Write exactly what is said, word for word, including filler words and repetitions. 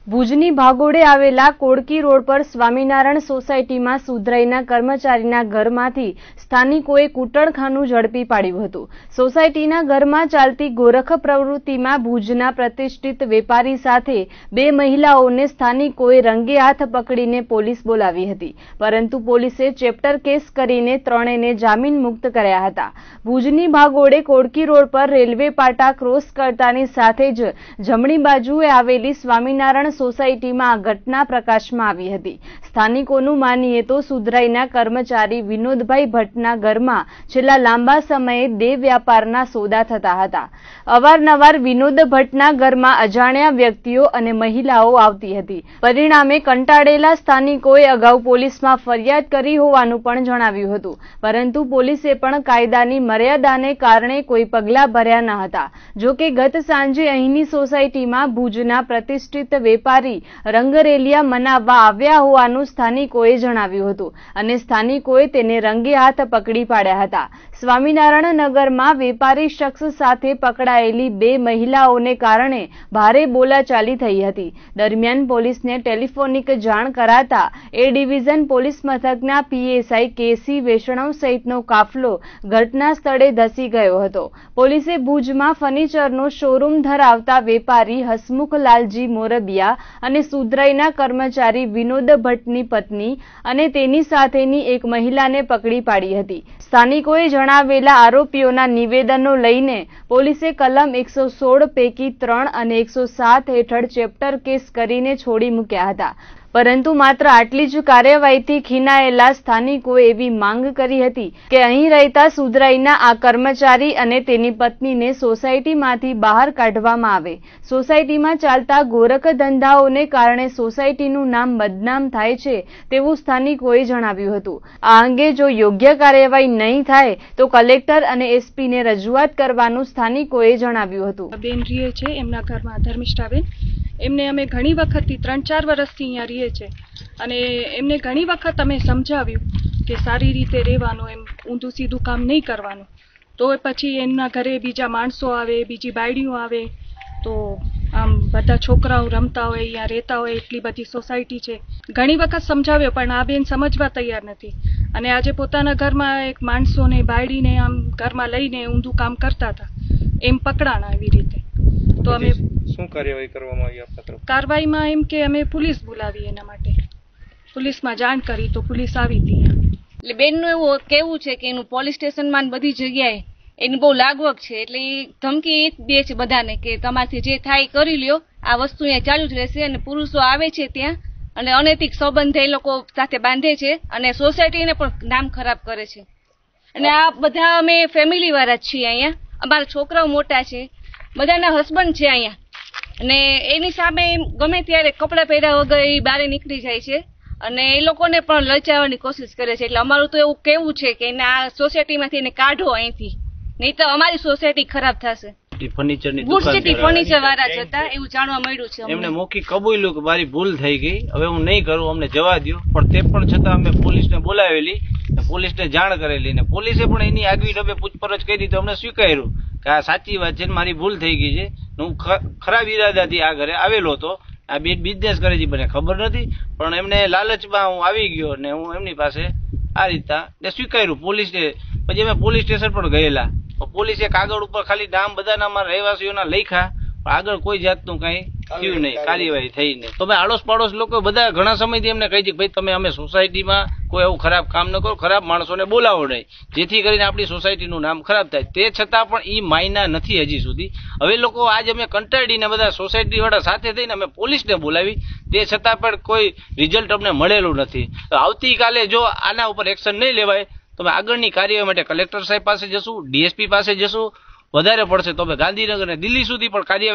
ભુજની ભાગોળે આવેલા કોડકી રોડ પર સ્વામિનારાયણ સોસાયટીમાં સુધરાઈના કર્મચારીના ઘરમાંથી સ્થાનિકોએ કૂટણખાનું ઝડપી પાડ્યું હતું। સોસાયટીના ઘરમાં ચાલતી ગોરખ પ્રવૃત્તિમાં ભુજના પ્રતિષ્ઠિત વેપારી સાથે બે મહિલાઓને સ્થાનિકોએ રંગે હાથ પકડીને પોલીસ બોલાવી હતી, પરંતુ પોલીસે ચેપ્ટર કેસ કરીને ત્રણેયને જામીન મુક્ત કર્યા હતા। ભુજની ભાગોળે કોડકી રોડ પર રેલવે પાટા ક્રોસ કરતાની સાથે જ જમણી બાજુએ આવેલી સ્વામિનારાયણ સોસાયટીમાં આ ઘટના પ્રકાશમાં આવી હતી। સ્થાનિકોનું માનીએ તો સુધરાઈના કર્મચારી વિનોદભાઈ ભટ્ટના ઘરમાં છેલ્લા લાંબા સમયે દેહ વ્યાપારના સોદા થતા હતા। અવારનવાર વિનોદ ભટ્ટના ઘરમાં અજાણ્યા વ્યક્તિઓ અને મહિલાઓ આવતી હતી। પરિણામે કંટાળેલા સ્થાનિકોએ અગાઉ પોલીસમાં ફરિયાદ કરી હોવાનું પણ જણાવ્યું હતું, પરંતુ પોલીસે પણ કાયદાની મર્યાદાને કારણે કોઈ પગલાં ભર્યા ન હતા। જો કે ગત સાંજે અહીંની સોસાયટીમાં ભુજના પ્રતિષ્ઠિત વેપારી રંગરેલિયા મનાવવા આવ્યા હોવાનું સ્થાનિકોએ જણાવ્યું હતું અને સ્થાનિકોએ તેને રંગે હાથ પકડી પાડ્યા હતા। સ્વામિનારાયણ નગરમાં વેપારી શખ્સ સાથે પકડાયેલી બે મહિલાઓને કારણે ભારે બોલાચાલી થઈ હતી। દરમિયાન પોલીસને ટેલિફોનિક જાણ કરાતા એ ડિવિઝન પોલીસ મથકના પીએસઆઈ કેસી વૈષ્ણવ સહિતનો કાફલો ઘટના સ્થળે ધસી ગયો હતો। પોલીસે ભુજમાં ફર્નિચરનો શોરૂમ ધરાવતા વેપારી હસમુખલાલજી મોરબિયા અને સુધરાઈના કર્મચારી વિનોદ ભટ્ટની પત્ની અને તેની સાથેની એક મહિલાને પકડી પાડી હતી। સ્થાનિકોએ જણાવેલા આરોપીઓના નિવેદનો લઈને પોલીસે કલમ એકસો સોળ પૈકી ત્રણ અને એકસો સાત હેઠળ ચેપ્ટર કેસ કરીને છોડી મૂક્યા હતા, પરંતુ માત્ર આટલી જ કાર્યવાહીથી ખીનાયેલા સ્થાનિકોએ એવી માંગ કરી હતી કે અહીં રહેતા સુધરાઈના આ કર્મચારી અને તેની પત્નીને સોસાયટીમાંથી બહાર કાઢવામાં આવે। સોસાયટીમાં ચાલતા ગોરખ ધંધાઓને કારણે સોસાયટીનું નામ બદનામ થાય છે તેવું સ્થાનિકોએ જણાવ્યું હતું। આ અંગે જો યોગ્ય કાર્યવાહી નહીં થાય તો કલેક્ટર અને એસપીને રજૂઆત કરવાનું સ્થાનિકોએ જણાવ્યું હતું। બેન રીએ છે, એમના ઘરમાં ધર્મિષ્ઠાબેન, એમને અમે ઘણી વખતથી ત્રણ ચાર વર્ષથી અહીંયા રહીએ છીએ અને એમને ઘણી વખત અમે સમજાવ્યું કે સારી રીતે રહેવાનું, એમ ઊંધું સીધું કામ નહીં કરવાનું, તો પછી એમના ઘરે બીજા માણસો આવે, બીજી બાયડીઓ આવે, તો આમ બધા છોકરાઓ રમતા હોય, અહીંયા રહેતા હોય, એટલી બધી સોસાયટી છે, ઘણી વખત સમજાવ્યો પણ આ બેન સમજવા તૈયાર નથી અને આજે પોતાના ઘરમાં એક માણસોને બાયડીને આમ ઘરમાં લઈને ઊંધું કામ કરતા હતા, એમ પકડાણા એવી રીતે। તો અમે શું કાર્યવાહી કરવામાં આવી આપના તરફ? કાર્યવાહીમાં એમ કે અમે પોલીસ બોલાવી, એના માટે પોલીસમાં જાણ કરી તો પોલીસ આવી હતી। એટલે બેનનું એવું કેવું છે કે એનું પોલીસ સ્ટેશનમાં બધી જગ્યાએ એની બહુ લાગવગ છે, એટલે એ ધમકી એ જ દે છે બધાને કે તમારથી જે થાય કરી લ્યો, આ વસ્તુ અહીંયા ચાલુ જ રહેશે। અને પુરુષો આવે છે ત્યાં અને અનૈતિક સંબંધ એ લોકો સાથે બાંધે છે અને સોસાયટીને પણ નામ ખરાબ કરે છે। અને આ બધા અમે ફેમિલી વાળા જ છીએ, અહીંયા અમારા છોકરાઓ મોટા છે, બધાના હસબન્ડ છે અહીંયા, અને એની સામે ગમે ત્યારે કપડાં પહેર્યા વગર એ બહાર નીકળી જાય છે અને એ લોકોને પણ લચાવવાની કોશિશ કરે છે। એટલે અમારું તો એવું કેવું છે કે એને આ સોસાયટીમાંથી એને કાઢો અહીંથી, નહીં તો અમારી સોસાયટી ખરાબ થશે। ફર્નિચરની ફર્નિચર વાળા જ હતા એવું જાણવા મળ્યું છે। એમને મૌખિક કબૂલ્યું કે મારી ભૂલ થઈ ગઈ, હવે હું નહીં કરું, અમને જવા દો, પણ તે પણ છતાં અમે પોલીસને બોલાવેલી, પોલીસને જાણ કરેલી ને પોલીસે પણ એની આગવી ઢબે પૂછપરછ કરી તો અમને સ્વીકાર્યું કે આ સાચી વાત છે, મારી ભૂલ થઈ ગઈ છે, હું ખરાબ ઈરાદાથી આ ઘરે આવેલો હતો, આ બે બિઝનેસ કરે છે મને ખબર નથી, પણ એમને લાલચમાં હું આવી ગયો ને હું એમની પાસે આ રીતના સ્વીકાર્યું પોલીસને। પછી અમે પોલીસ સ્ટેશન પણ ગયેલા, પોલીસે કાગળ ઉપર ખાલી નામ બધાના અમારા રહેવાસીઓના લખ્યા, પણ આગળ કોઈ જાતનું કઈ થયું નહીં, કાર્યવાહી થઈ નહીં। તો મેં આડોશ પાડોશ લોકો બધા ઘણા સમયથી એમને કહી છે કે ભાઈ તમે અમે સોસાયટીમાં કોઈ એવું ખરાબ કામ ન કરો, ખરાબ માણસોને બોલાવો નહીં, જેથી કરીને આપણી સોસાયટીનું નામ ખરાબ થાય। તે છતાં પણ એ માયના નથી હજી સુધી। હવે લોકો આજ અમે કંટાળીને બધા સોસાયટી વાળા સાથે થઈને અમે પોલીસને બોલાવી, તે છતાં પણ કોઈ રિઝલ્ટ અમને મળેલું નથી। તો આવતીકાલે જો આના ઉપર એક્શન નહીં લેવાય તો અમે આગળની કાર્યવાહી માટે કલેક્ટર સાહેબ પાસે જશું, ડીએસપી પાસે જશું, વધારે પડશે તો અમે ગાંધીનગર અને દિલ્હી સુધી પણ કાર્ય